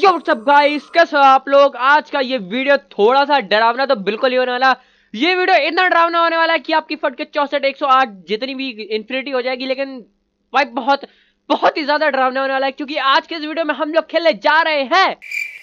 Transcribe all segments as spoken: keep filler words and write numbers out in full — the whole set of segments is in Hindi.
यो व्हाट्स अप गाइस, कैसे हो आप लोग। आज का ये वीडियो थोड़ा सा डरावना तो बिल्कुल ही होने वाला। ये वीडियो इतना डरावना होने वाला है कि आपकी फट के चौसठ एक सौ आठ जितनी भी इन्फिनिटी हो जाएगी, लेकिन भाई बहुत बहुत ही ज्यादा डरावना होने वाला है, क्योंकि आज के इस वीडियो में हम लोग खेलने जा रहे हैं।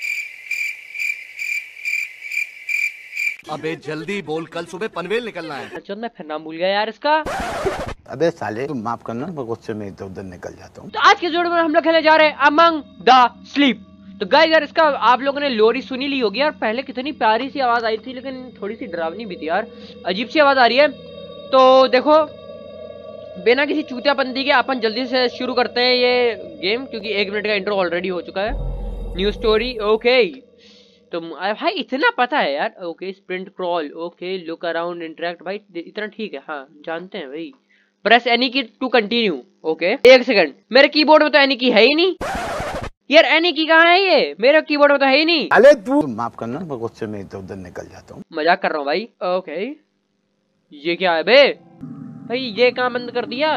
अबे जल्दी बोल, कल सुबह पनवेल निकलना है। अच्छा, मैं फिर नाम भूल गया यार इसका। अबे साले तुम माफ करना, मैं गुस्से में इधर उधर निकल जाता हूँ। तो आज के इस वीडियो में हम लोग खेलने जा रहे हैं अमंग द स्लीप। तो गाइस यार, इसका आप लोगों ने लोरी सुनी ली होगी यार। पहले कितनी प्यारी सी आवाज आई थी, लेकिन थोड़ी सी डरावनी भी थी यार, अजीब सी आवाज आ रही है। तो देखो, बिना किसी चूतियापंती के अपन जल्दी से शुरू करते हैं ये गेम, क्योंकि एक मिनट का इंट्रो ऑलरेडी हो चुका है। New story, okay. तो भाई इतना पता है यार। Okay, sprint crawl, okay, look around, interact, भाई इतना ठीक है। हाँ जानते हैं भाई। Press any key to continue, okay. एक सेकंड, मेरे कीबोर्ड में तो एनी की है ही नहीं यार। एनी की कहाँ है? ये मेरे कीबोर्ड में तो है ही नहीं। अरे तू माफ करना, मैं गुस्से में इधर उधर निकल जाता हूँ। मजाक कर रहा हूँ भाई। ओके, ये क्या है बे? भाई ये कहाँ बंद कर दिया?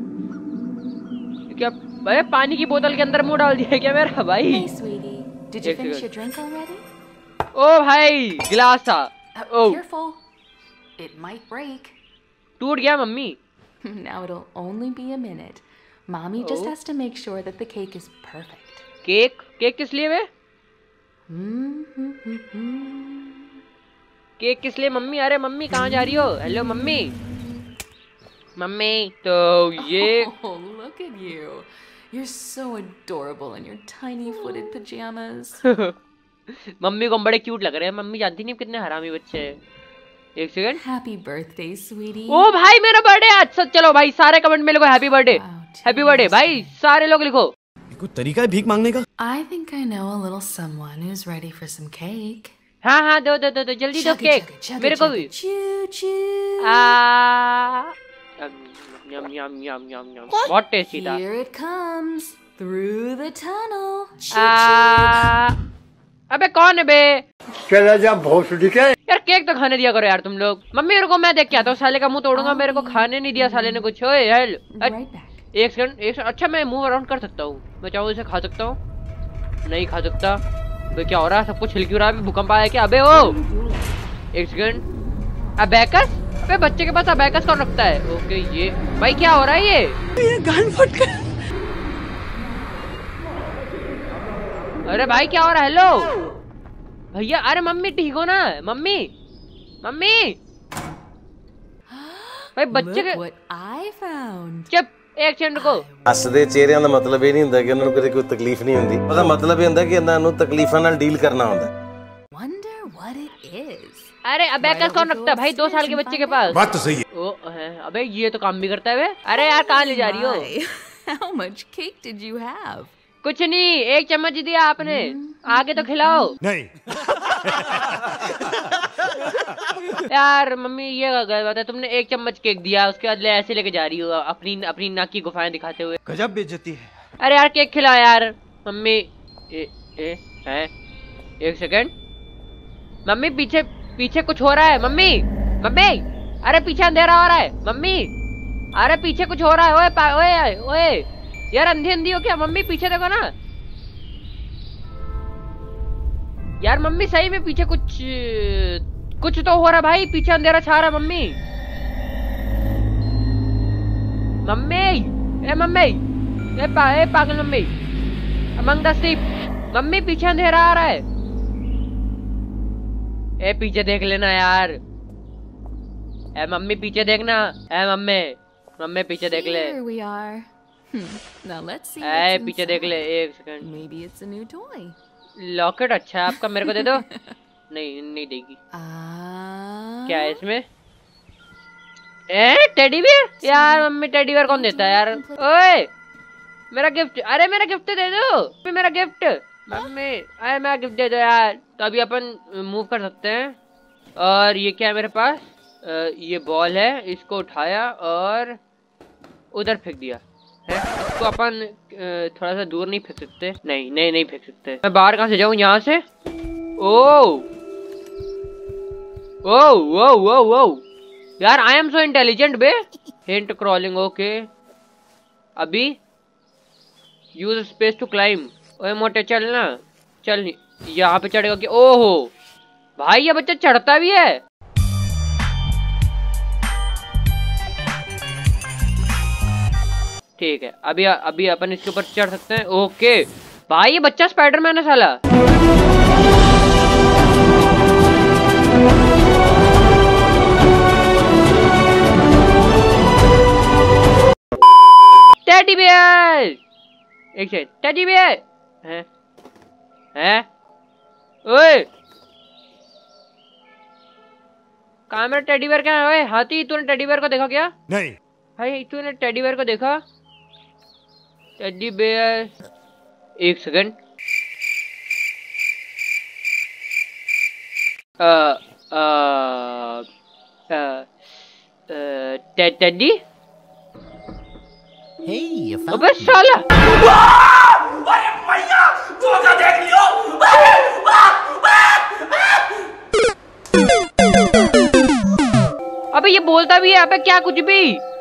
क्या भाई, पानी की बोतल के अंदर मुंह डाल दिया क्या मेरा भाई? Hey, sweetie. Did you finish your drink already? ओ भाई, गिलास था। Uh, O careful. It might break. टूट गया mummy. Now it'll only be a minute. Mommy just Oh. has to make sure that the cake is perfect. Cake cake किस लिए बे? Mm-hmm. केक किस लिए मम्मी? अरे मम्मी कहाँ जा रही हो? Hello mummy. मम्मी तो ये Oh, look at you. You're so adorable in your tiny footed pajamas. Mummy को हम बड़े क्यूट लग रहे हैं। मम्मी जानती नहीं कितने हरामी बच्चे हैं। एक सेकंड। Happy birthday, sweetie. ओ भाई मेरा बर्थडे आज। सब चलो भाई, सारे कमेंट में लिखो हैप्पी बर्थडे, हैप्पी बर्थडे भाई, सारे लोग लिखो। कोई तरीका है भीख मांगने का? I think I know a little someone who's ready for some cake. हाँ हाँ, दो दो दो दो जल्दी दो Chugga, केक chugga, chugga, मेरे को chugga, भी। Choo choo. आ यम यम यम यम यम, बहुत टेस्टी था। Here it comes through the tunnel. Choo आ अबे कौन है बे? चला जा भोसड़ी के। यार केक तो खाने दिया करो यार तुम लोग। मम्मी रुको, मैं देख के आता हूँ। साले का मुंह तोड़ूंगा, मेरे को खाने नहीं दिया साले ने कुछ। ओए हेल, Right back. एक सेकंड एक सेकंड। अच्छा मैं मूव अराउंड कर सकता हूँ, मैं चाहूँ इसे खा सकता हूँ। नहीं खा सकता। अबे क्या हो रहा है? सब कुछ हिल क्यों रहा है? भूकंप आया क्या? अबे ओ एक सेकंड। अबैकस? अबे बच्चे के पास अबैकस कौन रखता है? ओके, ये भाई क्या हो रहा है? ये ये गान फट गया। अरे भाई क्या हो रहा है? हेलो भैया। अरे मम्मी ठीक हो ना? मम्मी मम्मी भाई बच्चे के Look what I found. चुप एक सेकंड को। ਹੱਸਦੇ ਚਿਹਰਿਆਂ ਦਾ ਮਤਲਬ ਇਹ ਨਹੀਂ ਹੁੰਦਾ ਕਿ ਉਹਨਾਂ ਨੂੰ ਕਦੇ ਕੋਈ ਤਕਲੀਫ ਨਹੀਂ ਹੁੰਦੀ। ਉਹਦਾ ਮਤਲਬ ਇਹ ਹੁੰਦਾ ਕਿ ਇਹਨਾਂ ਨੂੰ ਤਕਲੀਫਾਂ ਨਾਲ ਡੀਲ ਕਰਨਾ ਹੁੰਦਾ। Wonder what it is. अरे अबैकस कौन रखता है भाई दो साल के बच्चे के पास? बात तो सही है। ओ है, अबे ये तो काम भी करता है बे। अरे यार कहाँ ले जा रही हो? My. How much cake did you have? कुछ नहीं, एक चम्मच ही दिया आपने, आगे तो खिलाओ। नहीं। यार मम्मी ये गलत बात है, तुमने एक चम्मच केक दिया, उसके बाद ले ऐसे लेके जा रही हो अपनी अपनी नाक की गुफाएं दिखाते हुए। गजब बेइज्जती है। अरे यार केक खिलाओ यार मम्मी। ए, ए, है एक सेकंड। मम्मी पीछे पीछे कुछ हो रहा है। मम्मी मम्मी अरे पीछे अंधेरा हो रहा है मम्मी। अरे पीछे कुछ हो रहा है। ओए पा- ओए ओए यार अंधी अंधी हो क्या? मम्मी पीछे देखो ना यार। मम्मी सही में पीछे कुछ कुछ तो हो रहा है भाई, पीछे अंधेरा छा रहा है मम्मी। मम्मी ए मम्मी ए, पा, ए पागल mummy. Among the sleep. Mummy पीछे अंधेरा आ रहा है। ए पीछे देख लेना यार। ए मम्मी पीछे देखना। ए मम्मी मम्मी पीछे देख ले। Here we are. Hmm. Now let's see. A what's पीछे देख ले inside. एक second. Maybe it's a new toy. Locket अच्छा है आपका, मेरे को दे दो। नहीं नहीं देगी। Ah. क्या है इसमें? A teddy bear? यार मम्मी टेडी बियर कौन देता है यार? ओए मेरा गिफ्ट। अरे मेरा गिफ्ट दे दो, मेरा गिफ्ट। मम्मी अरे मेरा गिफ्ट दे दो यार। तो अभी अपन मूव कर सकते हैं। और ये क्या है मेरे पास? आ, ये बॉल है, इसको उठाया और उधर फेंक दिया है। इसको अपन अ, थोड़ा सा दूर नहीं फेंक सकते? नहीं नहीं नहीं फेंक सकते। मैं बाहर कहाँ से जाऊँ? यहाँ से। ओ ओ ओ ओ ओ यार आई एम सो इंटेलिजेंट बे। Hint crawling, okay. अभी यूज स्पेस टू क्लाइंब। ओए मोटे चलना चल यहाँ पे चढ़ेगा कि ओहो भाई ये बच्चा चढ़ता भी है। ठीक है अभी अभी अपन इसके ऊपर चढ़ सकते हैं। ओके भाई ये बच्चा स्पाइडरमैन है साला। टेडी बियर एक सेकंड टेडी बियर हैं हैं ओए कहाँ मेरा टेडी बियर क्या है? ओए हाथी तूने टेडी बियर को देखा क्या? नहीं भाई तूने टेडी बियर को देखा? टेडी बियर एक second teddy Hey, you found अबे me. साला अबे ये बोलता भी है अबे क्या कुछ भी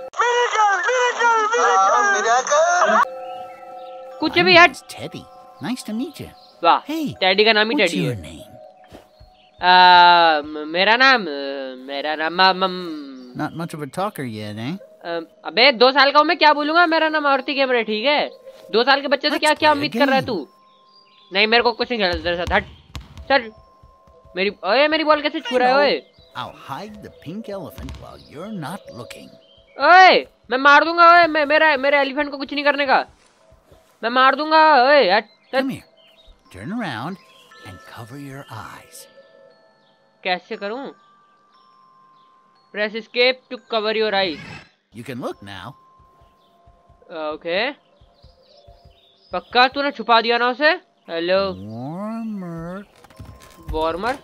कुछ भी हट। It's Teddy. Nice to meet you. वाह Hey, टेडी का नाम ही what's टेडी your है। name? आ, म- मेरा नाम अ, मेरा नाम म- म- Not much of a talker yet, eh? अ, अबे दो साल का हूँ मैं क्या बोलूंगा। मेरा नाम आरती गेमर है ठीक है। दो साल के बच्चे से क्या क्या उम्मीद कर रहा है तू? नहीं मेरे को कुछ नहीं खेलना तेरे साथ हट चल। मेरी ओए मेरी बॉल कैसे छू रहा है? ओए I'll hide the pink elephant while you're not looking. ओए मैं मार दूंगा। ओए मैं मेरा मेरे एलिफेंट को कुछ नहीं करने का मैं मार दूंगा। ओए हट चल। Come here. Turn around and cover your eyes. कैसे करूं? Press escape to cover your eyes. You can look now. Okay पक्का तूने छुपा दिया ना उसे? हेलो Warmer, वार्मर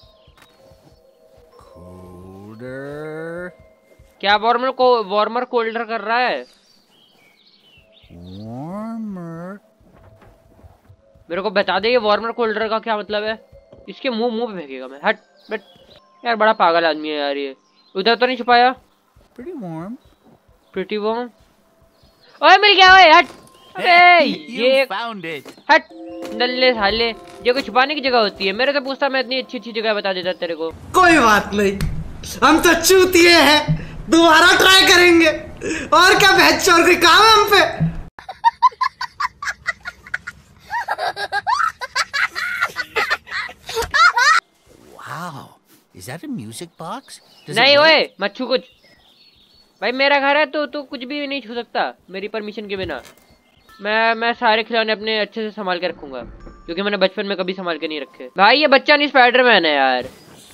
colder, क्या वार्मर को वार्मर कोल्डर कर रहा है? warmer. मेरे को बता दे ये वार्मर कोल्डर का क्या मतलब है? इसके मुंह मुंह पे फेंकेगा मैं। हट बट यार बड़ा पागल आदमी है यार ये। उधर तो नहीं छुपाया? Pretty warm. Pretty warm. ओए मिल गया। ओए हट अबे You ये found it. हट नल्ले साले ये कोई छुपाने की जगह होती है। मेरे से पूछता मैं इतनी अच्छी अच्छी जगह बता देता तेरे को। कोई बात नहीं हम तो चूतिए हैं दोबारा ट्राई करेंगे और क्या बहस और कोई काम है हम पे। Wow. Is that a music box? Does it नहीं work? ओए मत छू कुछ। भाई मेरा घर है तो तू कुछ भी नहीं छू सकता मेरी परमिशन के बिना। मैं मैं सारे खिलौने अपने अच्छे से संभाल के रखूंगा क्योंकि मैंने बचपन में कभी संभाल के नहीं रखे। भाई ये बच्चा नहीं स्पाइडरमैन है यार।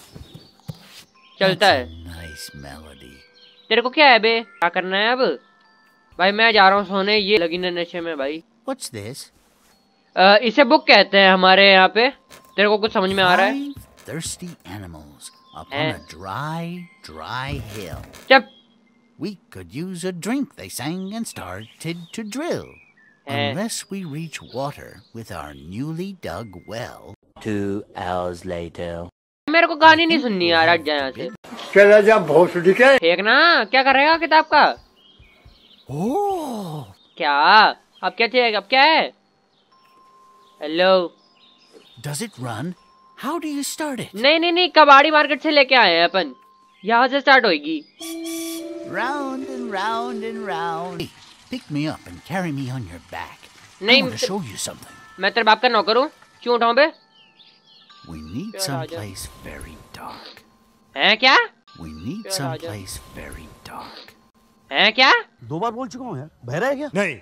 चलता है। Nice melody. तेरे को क्या है बे? क्या करना है अब? भाई मैं जा रहा हूँ सोने। ये लगी ना नशे में भाई। What's this? आ, इसे बुक कहते हैं हमारे यहाँ पे। तेरे को कुछ समझ में आ रहा है? Five thirsty animals up Eh. on a dry, dry hill. चुप। We could use a drink, they sang and started to drill. Eh. Unless we reach water with our newly dug well. Two hours later. मेरे को कहानी नहीं सुननी यार। हट जा यहाँ से। चला जा भोसड़ी के। फेंक ना क्या करेगा किताब का? Oh! क्या अब क्या चाहिए? अब क्या है? Hello Does it run? How do you start it? नहीं नहीं नहीं कबाड़ी मार्केट से लेके आए हैं अपन। यहाँ से स्टार्ट होगी। Round and round and round. Hey, pick me up and carry me on your back. I नहीं want to show you something. मैं तेरे बाप का नौकर हूँ क्यों उठाऊं बे? We need Sure, someplace very dark. हैं क्या? We need Sure, Raja. someplace very dark. हैं क्या? दो बार बोल चुका हूँ यार बहरा है क्या? नहीं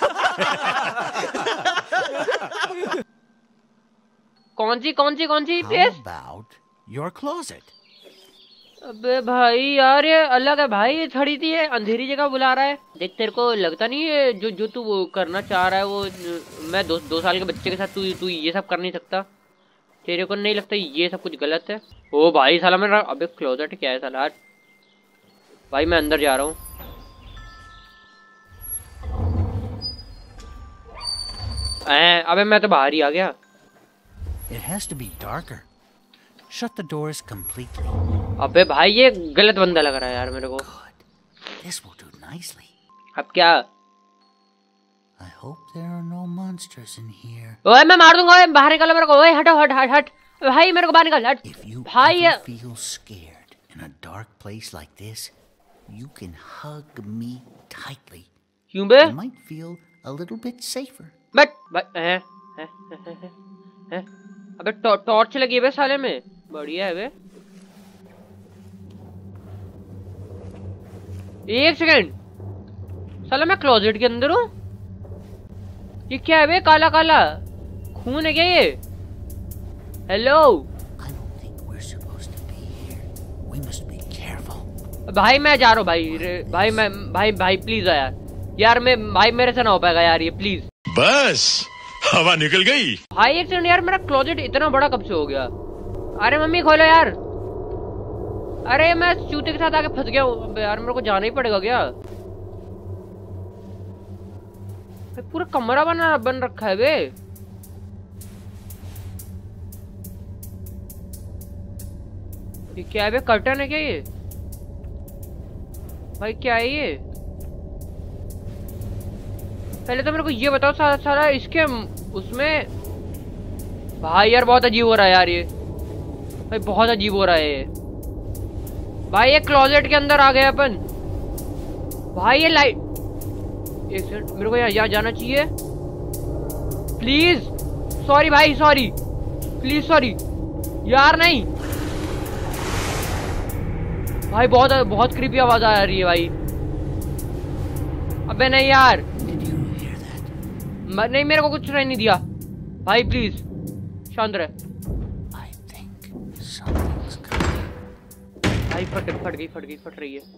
कौन सी कौन सी कौन सी How place? about your closet? अबे भाई यार ये अलग है भाई। ये खड़ी थी ये अंधेरी जगह बुला रहा है। देख तेरे को लगता नहीं है जो जो तू वो करना चाह रहा है वो मैं दो दो साल के बच्चे के साथ तू तू ये सब कर नहीं सकता। तेरे को नहीं लगता ये सब कुछ गलत है? ओ भाई साला मेरा अबे क्लोजेट क्या है साला? भाई मैं अंदर जा रहा हूँ। अबे मैं तो बाहर ही आ गया। It has to be darker. Shut the doors completely. अबे भाई ये गलत बंदा लग रहा है यार मेरे को। Good. This will do nicely. अब क्या? I hope there are no monsters in here. ओए मैं मार दूंगा, ओए बाहर निकल मेरे को, ओए हटो हट हट हट भाई मेरे को बाहर निकल हट If you भाई। ever feel scared in a dark place like this, you can hug me tightly. क्यों बे? You might feel a little bit safer. But भाई हैं हैं हैं हैं अबे टॉर्च लगी है बे साले में, बढ़िया है बे। एक सेकंड, साला मैं क्लोजेट के अंदर हूँ। ये क्या है बे, काला काला खून है क्या ये? Hello I don't think we're supposed to be here. We must be careful. भाई मैं जा रहा हूँ भाई रे- भाई मैं भाई भाई प्लीज यार यार मैं भाई मेरे से ना हो पाएगा यार ये, प्लीज। बस हवा निकल गई। भाई एक सेकंड यार, मेरा क्लोजेट इतना बड़ा कब से हो गया? अरे मम्मी खोलो यार। अरे मैं चूते के साथ आके फंस गया हूँ। अबे यार मेरे को जाना ही पड़ेगा क्या? भाई पूरा कमरा बना बन रखा है बे। ये क्या है बे, कर्टन है क्या ये? भाई क्या है ये? पहले तो मेरे को ये बताओ सारा सारा इसके उसमें। भाई यार बहुत अजीब हो रहा है यार ये, भाई बहुत अजीब हो रहा है ये। भाई ये क्लोजेट के अंदर आ गए अपन। भाई ये लाइट, एक सेकंड मेरे को यहाँ यहाँ जाना चाहिए प्लीज। सॉरी भाई सॉरी, प्लीज सॉरी यार। नहीं भाई बहुत बहुत क्रीपी आवाज आ रही है भाई। अबे नहीं यार, नहीं मेरे को कुछ सुनाई नहीं दिया भाई, प्लीज शांत रहे। I think something's coming. भाई फट गई फट गई फट गई फट रही है।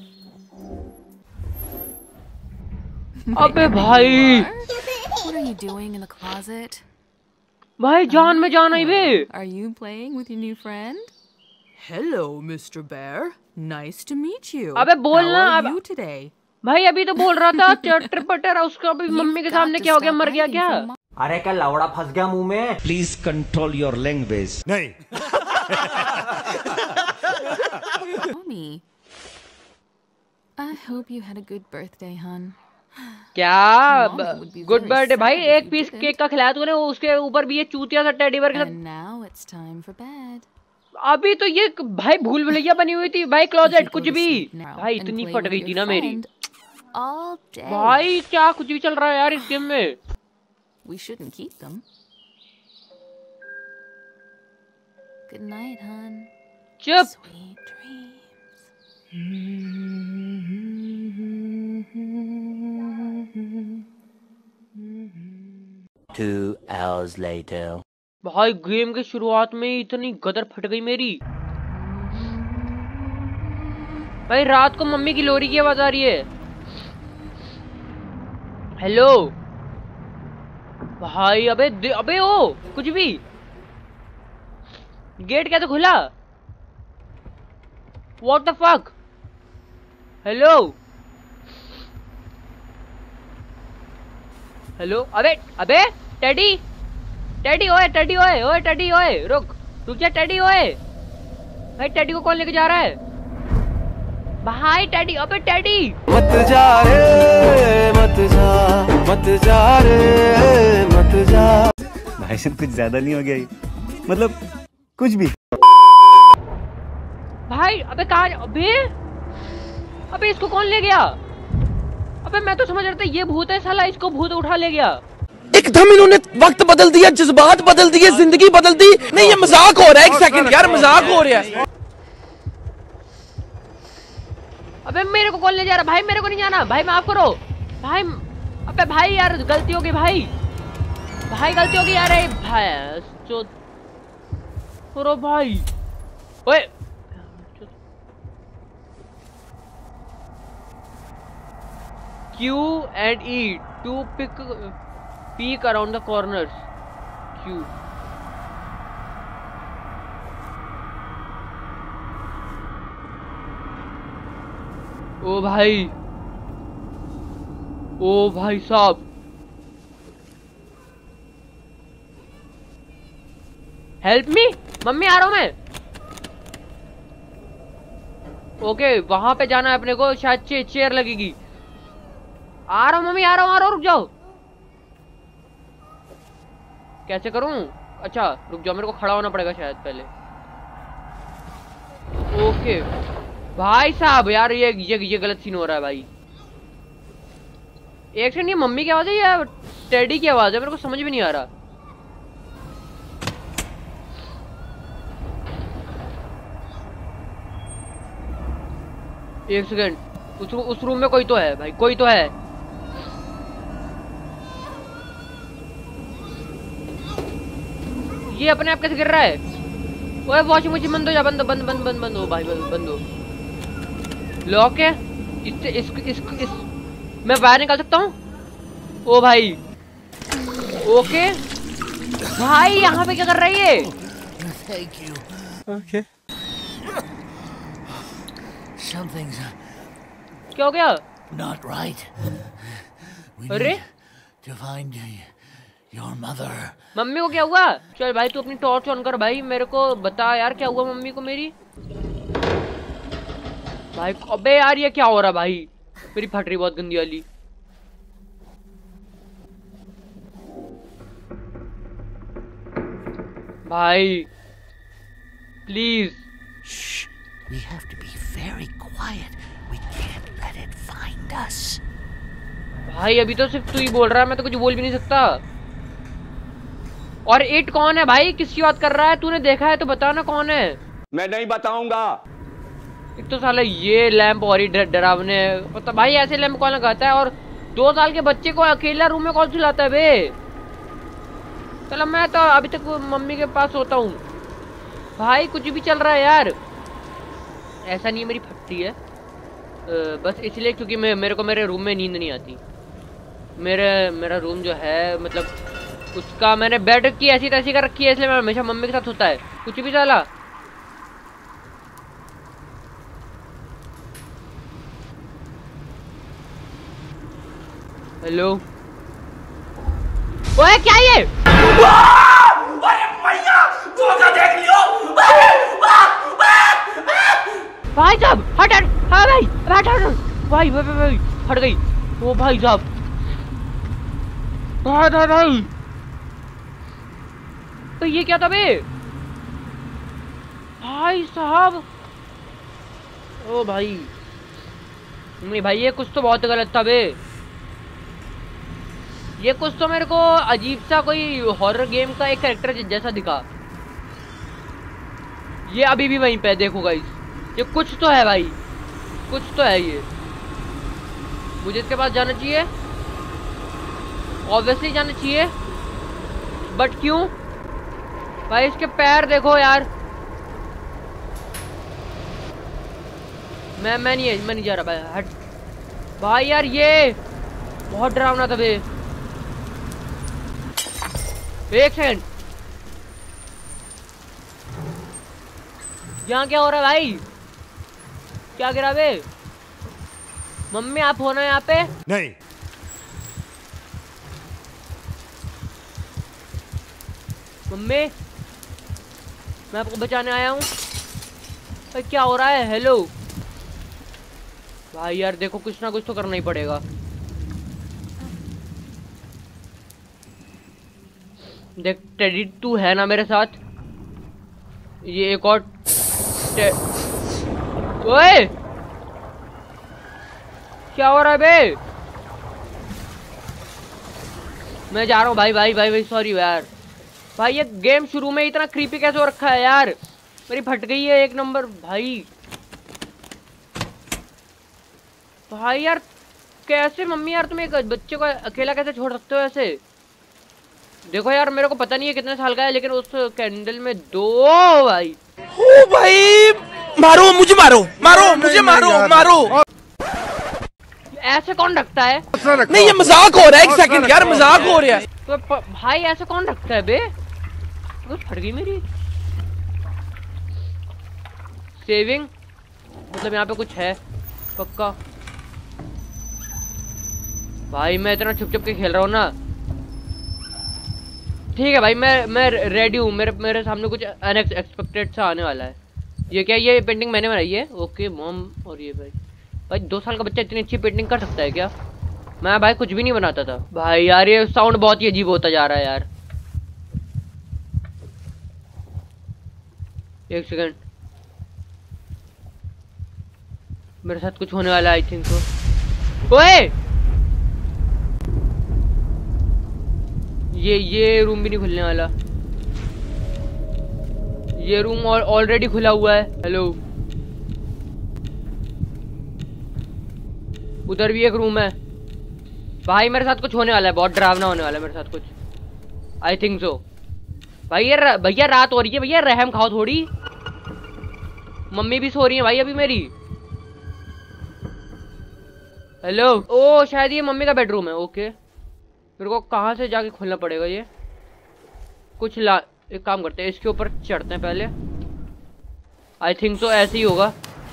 अबे भाई What are you doing in the closet? भाई जान में जान आई बे। Are you playing with your new friend? Hello, Mister Bear. Nice to meet you. अबे बोलना How are अब। you today? भाई अभी तो बोल रहा था चटर पटर, उसका अभी मम्मी के सामने क्या हो गया, मर गया क्या? अरे क्या लौड़ा फंस गया मुंह में? Please control your language. नहीं Mommy, I hope you had a good birthday, hon. क्या Mom would be good very birthday sad भाई। if एक you पीस didn't. केक का खिलाया तूने, उसके ऊपर भी ये चूतिया सा टेडी बेयर के साथ। And now it's time for bed. अभी तो ये भाई भूल भुलैया बनी हुई थी भाई, क्लोजेट कुछ भी। Now भाई and इतनी play फट with गई your थी ना मेरी। friend all day. भाई क्या कुछ भी चल रहा है यार इस गेम में। We shouldn't keep them. Good night, hon. चुप। Sweet dreams. Two hours later. भाई गेम के शुरुआत में ही इतनी गदर फट गई मेरी। भाई रात को मम्मी की लोरी की आवाज आ रही है। हेलो भाई। अबे अबे ओ कुछ भी, गेट कैसे खुला? What the fuck. Hello hello अबे अबे टेडी टेडी ओए टेडी ओए ओए टेडी ओए रुक रुक जा टेडी ओए। भाई टेडी को कौन लेके जा रहा है? भाई टेडी, अबे टेडी मत जा रे मत जा मत जा रे मत जा। भाई साहब कुछ ज्यादा नहीं हो गया ये? मतलब कुछ भी। भाई अबे कहाँ? अबे अबे इसको कौन ले गया? अबे मैं तो समझ रहा था ये भूत है, साला इसको भूत उठा ले गया। एकदम इन्होंने वक्त बदल दिया, जज्बात बदल दिए, जिंदगी बदल दी। नहीं ये मजाक हो रहा है, एक सेकंड यार मजाक हो रहा है। अबे मेरे को कौन ले जा रहा? भाई मेरे को नहीं जाना भाई, माफ करो भाई। अबे भाई यार गलती हो गई भाई, भाई गलती हो गई यार। भाई जो करो भाई। ओए Q and E to pick peek around the corners. Q. ओ भाई ओ भाई साहब। हेल्प मी मम्मी, आ रहा हूं मैं। ओके वहां पे जाना है अपने को, शायद चे, चेयर लगेगी। आ रहा हूँ मम्मी, आ रहा हूँ आ रहा हूँ रुक जाओ। कैसे करूं? अच्छा रुक जाओ, मेरे को खड़ा होना पड़ेगा शायद पहले। ओके भाई साहब यार ये ये ये गलत सीन हो रहा है भाई। एक सेकंड, ये मम्मी की आवाज है या टेडी की आवाज है? मेरे को समझ भी नहीं आ रहा। एक सेकंड, उस उस रूम में कोई तो है भाई, कोई तो है। ये अपने आप कैसे गिर रहा है? ओए वॉशिंग मशीन बंद हो जा, बंद बंद बंद बंद बंद हो भाई, बंद बंद हो। लॉक है इससे, इस, इस, इस, मैं बाहर निकाल सकता हूँ? ओ भाई ओके भाई, यहाँ पे क्या कर रही है? Thank you. Okay. Something's क्या हो गया? not right. We अरे need to find your mother. Mummy को क्या हुआ? चल भाई तू अपनी टॉर्च ऑन कर भाई, मेरे को बता यार क्या हुआ मम्मी को मेरी। भाई अबे यार ये क्या हो रहा भाई, मेरी फट रही बहुत गंदी वाली। भाई please. We have to be very quiet. We can't let it find us. भाई अभी तो सिर्फ तू ही बोल रहा है, मैं तो कुछ बोल भी नहीं सकता। और इट कौन है भाई? किसकी बात कर रहा है? तूने देखा है तो बता ना कौन है। मैं नहीं बताऊंगा। एक तो साला ये लैंप और ही डरावने पता भाई, ऐसे लैंप कौन लगाता है? और दो साल के बच्चे को अकेला रूम में कौन सुलाता है बे? चलो मैं तो अभी तक मम्मी के पास होता हूँ। भाई कुछ भी चल रहा है यार, ऐसा नहीं है मेरी फटती है, आ, बस इसलिए क्योंकि मैं मेरे को मेरे रूम में नींद नहीं आती। मेरे मेरा रूम जो है मतलब उसका मैंने बेड की ऐसी तैसी कर रखी है, इसलिए मैं हमेशा मम्मी के साथ होता है कुछ भी चला। हेलो ओए क्या ये? देख लियो भाई साहब, हट हट। हाँ भाई हट हट भाई भाई भाई हट गई। ओ भाई साहब भाई भाई भाई तो ये क्या था बे? भाई साहब ओ भाई नहीं भाई ये कुछ तो बहुत गलत था बे। ये कुछ तो मेरे को अजीब सा कोई हॉरर गेम का एक कैरेक्टर जैसा दिखा। ये अभी भी वहीं पे देखो गाइस, ये कुछ तो है भाई, कुछ तो है। ये मुझे इसके पास जाना चाहिए, ऑब्वियसली जाना चाहिए, बट क्यों भाई? इसके पैर देखो यार। मैं मैं नहीं मैं नहीं जा रहा भाई, हट भाई। यार ये बहुत डरावना था बे। एक सेकंड, यहाँ क्या हो रहा है भाई? क्या गिरा बे? मम्मी आप हो ना यहाँ पे? नहीं। मम्मी मैं आपको बचाने आया हूँ। भाई क्या हो रहा है? हेलो भाई यार देखो कुछ ना कुछ तो करना ही पड़ेगा। देख टेडी टू है ना मेरे साथ। ये एक और ओए क्या हो रहा है बे? मैं जा रहा हूँ भाई भाई भाई भाई सॉरी यार। भाई ये गेम शुरू में इतना क्रीपी कैसे हो रखा है यार? मेरी फट गई है एक नंबर भाई। भाई यार कैसे मम्मी यार तुम एक बच्चे को अकेला कैसे छोड़ सकते हो ऐसे? देखो यार मेरे को पता नहीं है कितने साल का है, लेकिन उस कैंडल में दो भाई। ओ भाई मारो मुझे, मारो मारो मुझे, मारो मारो। ऐसे कौन रखता है? नहीं ये मजाक हो रहा है, एक सेकंड यार मजाक हो रहा है। तो भाई ऐसे कौन रखता है बे? वो फट गई मेरी सेविंग, मतलब यहाँ पे कुछ है पक्का। भाई मैं इतना छुप छुप के खेल रहा हूँ ना। ठीक है भाई मैं मैं रेडी हूँ। मेरे मेरे सामने कुछ अनएक्सपेक्टेड सा आने वाला है। ये क्या? ये पेंटिंग मैंने बनाई है। Okay mom. और ये भाई भाई दो साल का बच्चा इतनी अच्छी पेंटिंग कर सकता है क्या? मैं भाई कुछ भी नहीं बनाता था भाई। यार ये साउंड बहुत ही अजीब होता जा रहा है यार। एक सेकंड, मेरे साथ कुछ होने वाला है आई थिंक तो। ओए ये ये रूम भी नहीं खुलने वाला, ये रूम ऑलरेडी खुला हुआ है। हेलो, उधर भी एक रूम है। भाई मेरे साथ कुछ होने वाला है, बहुत डरावना होने वाला है मेरे साथ कुछ, आई थिंक सो। भाई ये भैया रात हो रही है भैया, रहम खाओ थोड़ी। मम्मी भी सो रही है भाई अभी मेरी। हेलो, ओ शायद ये मम्मी का बेडरूम है। ओके, मेरे को कहाँ से जाके खोलना पड़ेगा ये कुछ। ला एक काम करते हैं, इसके ऊपर चढ़ते हैं पहले। आई थिंक तो ऐसे ही होगा।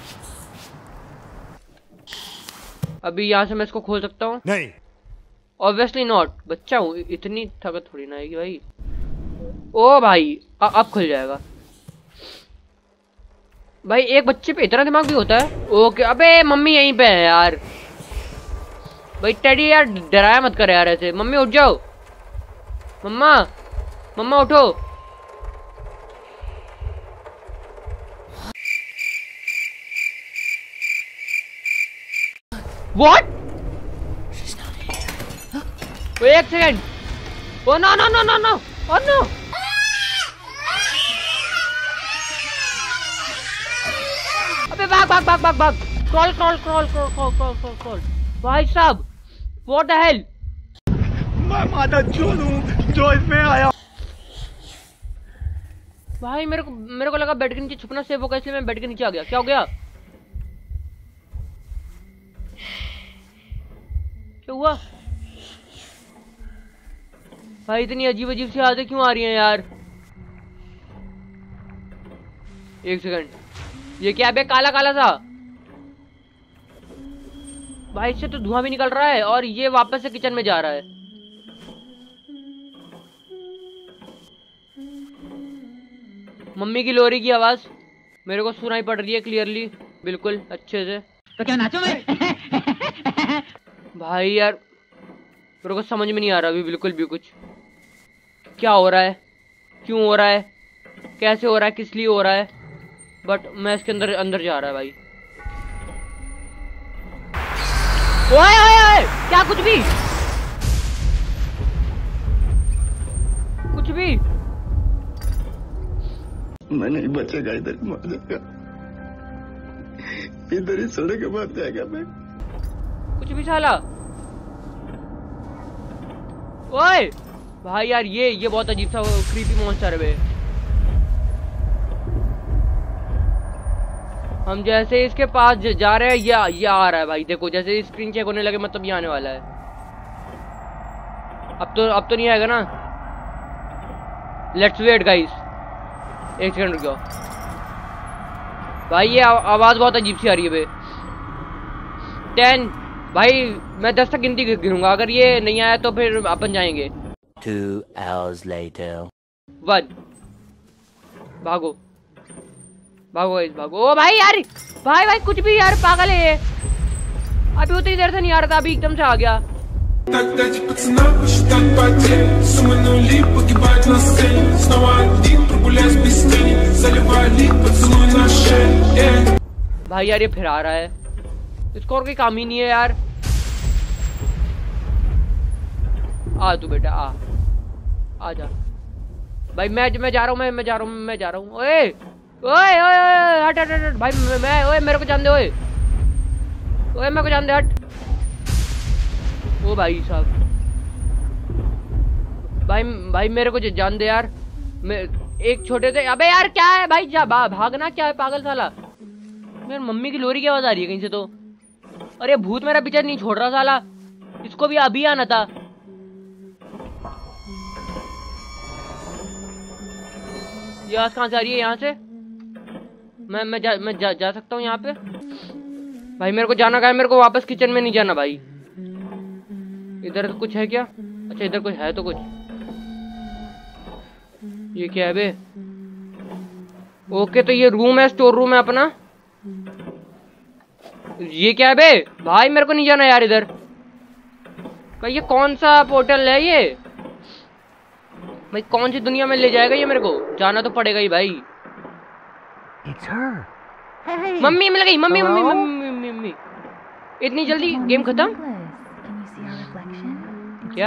अभी यहाँ से मैं इसको खोल सकता हूँ? नहीं, ऑब्वियसली नॉट, बच्चा हूँ, इतनी ताकत थोड़ी ना आएगी भाई। ओ भाई आ, अब खुल जाएगा। भाई एक बच्चे पे इतना दिमाग भी होता है? ओके, अबे मम्मी यहीं पे है यार। भाई टेडी यार डराया मत कर यार ऐसे। मम्मी उठ जाओ, मम्मा मम्मा उठो। What? Wait एक second. Oh no no no no no! Oh no! अबे भाग भाग भाग भाग भाग! Crawl crawl crawl crawl crawl crawl crawl crawl! भाई साहब, what the hell? मैं माता चोद हूँ जो इसमें आया। भाई मेरे को मेरे को लगा बेड के नीचे छुपना सेफ होगा, इसलिए मैं बेड के नीचे आ गया। क्या हो गया? क्या हुआ? भाई इतनी अजीब अजीब सी आवाजें क्यों आ रही हैं यार? एक सेकंड, ये क्या है? काला काला सा भाई, इससे तो धुआं भी निकल रहा है और ये वापस से किचन में जा रहा है। मम्मी की लोरी की आवाज मेरे को सुनाई पड़ रही है क्लियरली, बिल्कुल अच्छे से। तो क्या नाचो मैं? भाई यार मेरे को समझ में नहीं आ रहा अभी बिल्कुल भी कुछ। क्या हो रहा है, क्यों हो रहा है, कैसे हो रहा है, किस लिए हो रहा है, बट मैं इसके अंदर अंदर जा रहा है भाई। ओए ओए ओए, क्या कुछ भी कुछ भी मैं नहीं बचेगा, इधर ही मर जाएगा, इधर ही सोने के बाद जाएगा मैं। कुछ भी साला। ओए भाई यार ये ये बहुत अजीब सा क्रीपी मॉन्स्टर है। हम जैसे इसके पास जा रहे हैं, ये ये आ रहा है भाई। देखो जैसे स्क्रीन चेक होने लगे मतलब ये आने वाला है। अब तो अब तो नहीं आएगा ना। लेट्स वेट गाइस, एक सेकंड रुक जाओ भाई। ये आवाज बहुत अजीब सी आ रही है बे। टेन भाई, मैं दस तक गिनती गिनूंगा, अगर ये नहीं आया तो फिर अपन जाएंगे। Two hours later. वन, भागो भागो गाइस भागो। ओ भाई यार, भाई भाई कुछ भी यार, पागल है ये। अभी उतनी देर से नहीं आ रहा था, अभी एकदम से आ गया। भाई यार ये फिर आ रहा है, इसको और कोई काम ही नहीं है यार। आ तू बेटा आ, आ जा भाई। मैं मैं जा रहा हूँ, मैं मैं जा रहा हूँ, मैं जा रहा हूँ। ओए ओए ओए हट हट हट भाई, मैं ओए मेरे को जान दे। ओए ओए मेरे को जान दे, हट। ओ भाई साहब, भाई भाई मेरे को जान दे यार। मैं एक छोटे से, अबे यार क्या है भाई, जा भागना क्या है पागल साला। मेरी मम्मी की लोरी की आवाज आ रही है कहीं से तो। अरे भूत मेरा पीछे नहीं छोड़ रहा साला, इसको भी अभी आना था। ये आवाज कहाँ से आ रही है? यहाँ से मैं मैं जा मैं जा, जा सकता हूँ यहाँ पे? भाई मेरे को जाना कहाँ है? मेरे को वापस किचन में नहीं जाना भाई। इधर तो कुछ है क्या? अच्छा इधर कुछ है तो कुछ। ये क्या है बे? ओके तो ये रूम है, स्टोर रूम है अपना। ये क्या है बे? भाई मेरे को नहीं जाना यार इधर। भाई ये कौन सा पोर्टल है ये? भाई कौन सी दुनिया में ले जाएगा ये? मेरे को जाना तो पड़ेगा ही भाई। It's her. मम्मी मिल गई, मम्मी मम्मी मम्मी मम्मी। इतनी जल्दी गेम खत्म? क्या?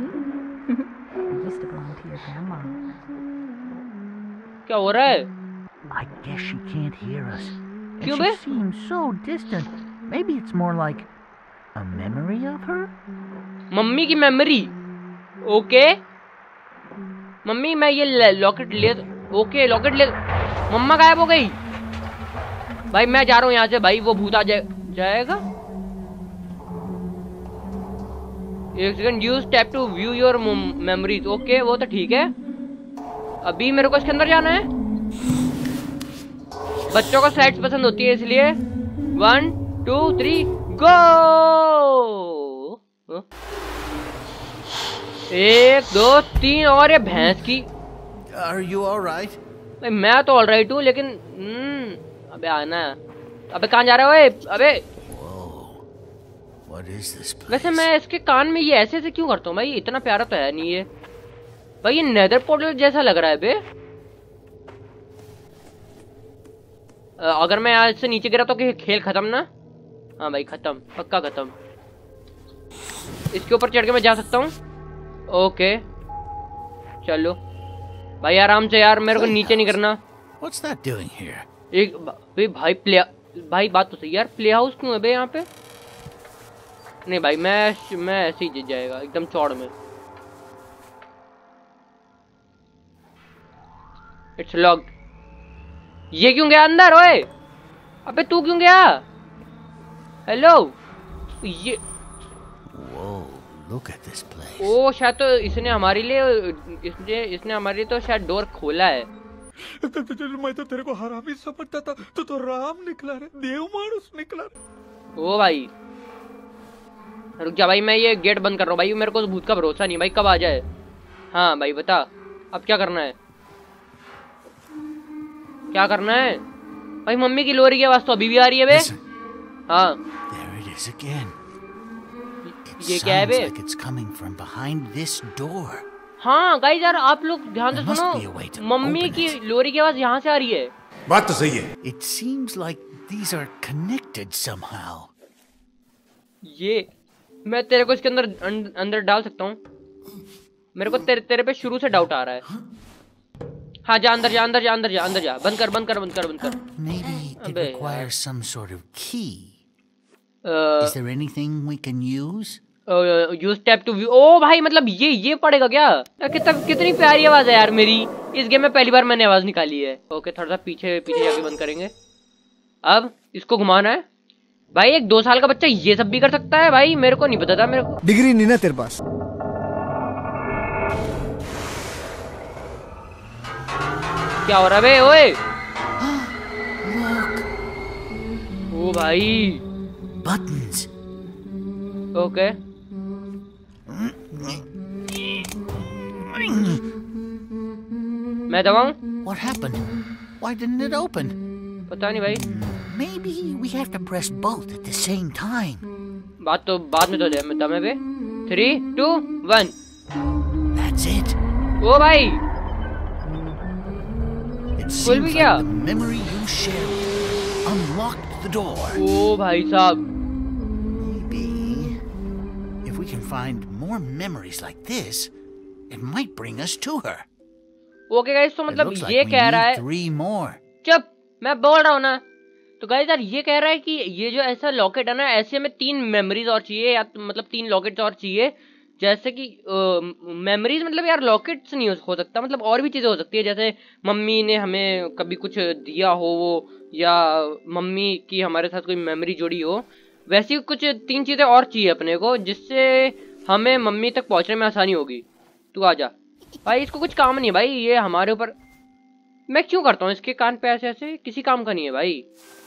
क्या हो रहा है? I guess she can't hear us. क्यों And बे? she seems so distant. Maybe it's more like a memory of her? Mummy की मेमोरी। ओके मम्मी मैं ये लॉकेट ले, ओके लॉकेट ले। मम्मा गायब हो गई भाई। मैं जा रहा हूँ यहाँ से भाई, वो भूत आ जाए जाएगा। एक second, use tap to view your memories. Okay वो तो ठीक है। अभी मेरे को इसके अंदर जाना है। बच्चों को स्लाइड्स पसंद होती है इसलिए। One two three go. एक दो तीन और ये भैंस की। Are you all right? भाई मैं तो ऑल राइट हूँ लेकिन हम्म अबे आना है। अबे कहाँ जा रहे हो? अबे What is this place? वैसे मैं इसके कान में ये ऐसे ऐसे क्यों करता हूँ भाई? इतना प्यारा तो है नहीं ये भाई। ये नेदर पोर्टल जैसा लग रहा है बे। अगर मैं आज से नीचे गिरा तो खेल खत्म ना? हाँ भाई खत्म, पक्का खत्म। इसके ऊपर चढ़ के मैं जा सकता हूँ? ओके चलो भाई आराम से यार, मेरे को नीचे नहीं करना। What's that doing here? एक भाई भाई प्ले भाई बात तो सही यार, प्ले हाउस क्यों है बे यहाँ पे? नहीं भाई मैं मैं ऐसे ही जीत जाएगा एकदम चौड़ में। It's locked. ये क्यों गया अंदर? ओए अबे तू क्यों गया? हेलो ये Look at this place. ओ शायद तो इसने हमारे लिए इसने इसने हमारे लिए तो शायद डोर खोला है। मैं तो तेरे को हरामी समझता था, तू तो राम निकला रे, देव मानुस निकला रे। ओ भाई रुक जा भाई, मैं ये गेट बंद कर रहा हूँ भाई। मेरे को तो भूत का भरोसा नहीं भाई, कब आ जाए। हाँ भाई बता अब क्या करना है? क्या करना है भाई? मम्मी की लोरी की आवाज तो अभी भी आ रही है बे। हाँ There it is again. It ये क्या है बे? sounds like it's coming from behind this door. हाँ गाइस यार आप लोग ध्यान से There must be a way सुनो, to मम्मी open की it. लोरी की आवाज यहाँ से आ रही है। बात तो सही है। It seems like these are connected somehow. ये मैं तेरे को इसके अंदर अं, अंदर डाल सकता हूँ? मेरे को तेरे तेरे पे शुरू से डाउट आ रहा है। हाँ जा अंदर जा, अंदर जा, अंदर जा, अंदर जा। बंद कर बंद कर बंद कर बंद कर। Maybe it अबे requires some sort of key. यार। Is there anything we can use? Use tap to view. ओ भाई मतलब ये ये पड़ेगा क्या? कितना कितनी प्यारी आवाज है यार मेरी। इस गेम में पहली बार मैंने आवाज निकाली है। ओके थोड़ा सा पीछे पीछे जाके बंद करेंगे। अब इसको घुमाना है भाई। एक दो साल का बच्चा ये सब भी कर सकता है भाई? मेरे को नहीं पता था। मेरे को डिग्री नहीं ना तेरे पास। क्या हो रहा है बे? ओए ओ भाई Buttons. ओके मैं दबाऊं? What happened? Why didn't it open? पता नहीं भाई। Maybe we have to press both at the same time. बात तो बाद में तो दे मैं दमे पे। Three two one. That's it. ओ भाई It खुल seems भी like गया। the memory you shared unlocked the door. ओ भाई साहब Maybe if we can find more memories like this, it might bring us to her. Okay guys तो It मतलब looks like ये we कह रहा need है। three more. चुप, मैं बोल रहा हूँ ना। तो गाइस यार ये कह रहा है कि ये जो ऐसा लॉकेट है ना, ऐसे में तीन मेमोरीज और चाहिए, या मतलब तीन लॉकेट्स और चाहिए। जैसे कि मेमोरीज मतलब यार लॉकेट्स नहीं हो सकता, मतलब और भी चीजें हो सकती है। जैसे मम्मी ने हमें कभी कुछ दिया हो वो, या मम्मी की हमारे साथ कोई मेमोरी जुड़ी हो। वैसी कुछ तीन चीजें और चाहिए अपने को, जिससे हमें मम्मी तक पहुंचने में आसानी होगी। तू आ जा भाई, इसको कुछ काम नहीं है भाई, ये हमारे ऊपर। मैं क्यों करता हूँ इसके कान पे ऐसे ऐसे? किसी काम का नहीं है भाई।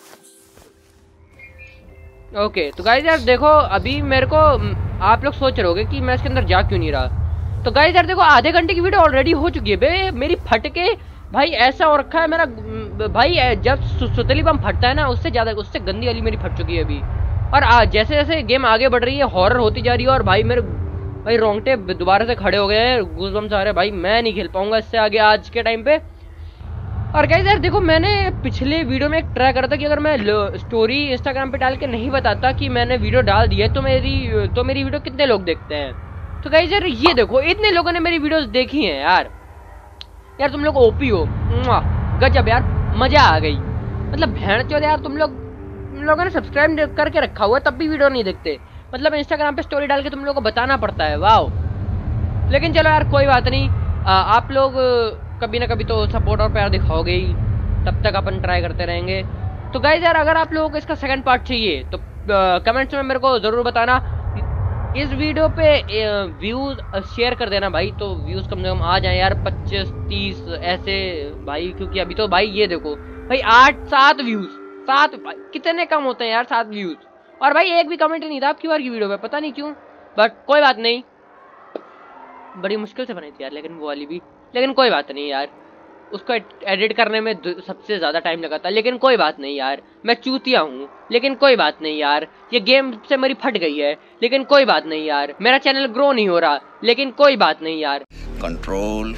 ओके तो गाइस यार देखो, अभी मेरे को आप लोग सोच रहे होगे कि मैं इसके अंदर जा क्यों नहीं रहा। तो गाइस यार देखो, आधे घंटे की वीडियो ऑलरेडी हो चुकी है बे। मेरी फट के भाई ऐसा हो रखा है मेरा भाई, जब सु, सुतली बम फटता है ना, उससे ज्यादा उससे गंदी वाली मेरी फट चुकी है अभी। और आ, जैसे जैसे गेम आगे बढ़ रही है, हॉरर होती जा रही है। और भाई मेरे भाई रोंगटे दोबारा से खड़े हो गए हैं, गूज़बम्स आ रहे हैं भाई। मैं नहीं खेल पाऊंगा इससे आगे आज के टाइम पे। और गाइस यार देखो, मैंने पिछले वीडियो में एक ट्राई करा था कि अगर मैं स्टोरी इंस्टाग्राम पे डाल के नहीं बताता कि मैंने वीडियो डाल दी है तो मेरी तो मेरी वीडियो कितने लोग देखते हैं। तो गाइस यार ये देखो, इतने लोगों ने मेरी वीडियोस देखी हैं यार। यार तुम लोग ओपी हो, गजब यार, मजा आ गई। मतलब भैंस चोद यार, तुम लोग तुम लोगों ने सब्सक्राइब करके रखा हुआ है तब भी वीडियो नहीं देखते। मतलब इंस्टाग्राम पे स्टोरी डाल के तुम लोगों को बताना पड़ता है, वाह। लेकिन चलो यार कोई बात नहीं, आ, आप लोग कभी ना कभी तो सपोर्ट और प्यार दिखाओगे ही, तब तक अपन ट्राई करते रहेंगे। तो गाइस यार अगर आप लोगों को इसका सेकंड पार्ट चाहिए तो कमेंट्स में मेरे को ज़रूर बताना। इस वीडियो पे व्यूज शेयर कर देना भाई, तो व्यूज कम से कम आ जाए यार, पच्चीस तीस ऐसे भाई, क्योंकि अभी तो भाई ये देखो भाई आठ सात व्यूज, सात कितने कम होते हैं यार सात व्यूज। और भाई एक भी कमेंट नहीं था आपकी बार की वीडियो पे, पता नहीं क्यों, बट कोई बात नहीं, बड़ी मुश्किल से बनी थी यार लेकिन वो वाली भी, लेकिन कोई बात नहीं यार, उसको एडिट करने में सबसे ज़्यादा टाइम लगा था, लेकिन कोई बात नहीं यार, मैं चूतिया हूँ लेकिन कोई बात नहीं यार, ये गेम से मेरी फट गई है लेकिन कोई बात नहीं यार, मेरा चैनल ग्रो नहीं हो रहा लेकिन कोई बात नहीं यार। Control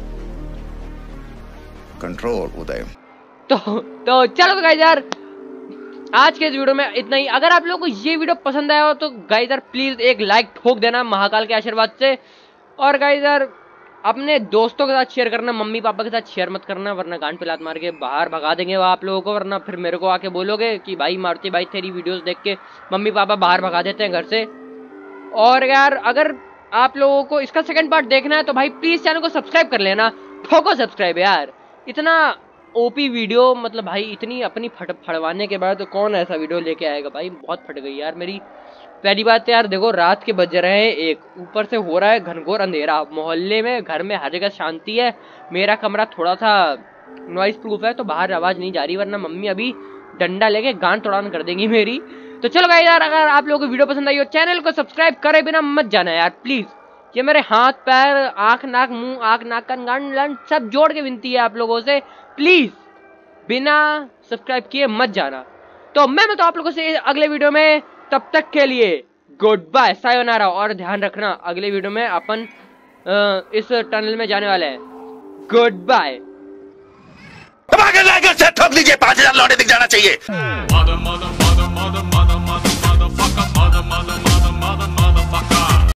control Uday. तो तो चलो तो गाइस यार आज के इस वीडियो में इतना ही। अगर आप लोगों को ये वीडियो पसंद आया हो तो गाइस यार प्लीज एक लाइक ठोक देना महाकाल के आशीर्वाद से। और गाइस यार अपने दोस्तों के साथ शेयर करना, मम्मी पापा के साथ शेयर मत करना वरना गांड पे लात मार के बाहर भगा देंगे वो आप लोगों को, वरना फिर मेरे को आके बोलोगे कि भाई मारुति भाई तेरी वीडियोस देख के मम्मी पापा बाहर भगा देते हैं घर से। और यार अगर आप लोगों को इसका सेकंड पार्ट देखना है तो भाई प्लीज चैनल को सब्सक्राइब कर लेना, ठोको सब्सक्राइब यार। इतना ओपी वीडियो, मतलब भाई इतनी अपनी फट फड़वाने के बाद तो कौन ऐसा वीडियो लेके आएगा भाई, बहुत फट गई यार मेरी। पहली बात यार देखो, रात के बज रहे हैं एक, ऊपर से हो रहा है घनघोर अंधेरा, मोहल्ले में घर में हर जगह शांति है, मेरा कमरा थोड़ा सा नॉइस प्रूफ है तो बाहर आवाज नहीं जा रही, वरना मम्मी अभी डंडा लेके गांड तोड़ान कर देंगी मेरी। तो चलो गाइस यार अगर आप लोगों को वीडियो पसंद आई हो चैनल को सब्सक्राइब करे बिना मत जाना यार प्लीज। ये मेरे हाथ पैर आंख नाक मुंह आंख नाक कान गांड लंड सब जोड़ के विनती है आप लोगों से, प्लीज बिना सब्सक्राइब किए मत जाना। तो मैं मिलता हूं आप लोगों से अगले वीडियो में, तब तक के लिए गुड बाय, सायोनारा। और ध्यान रखना अगले वीडियो में अपन इस टनल में जाने वाले हैं। Goodbye. ठोक दीजिए, पांच हजार लौटे दिख जाना चाहिए।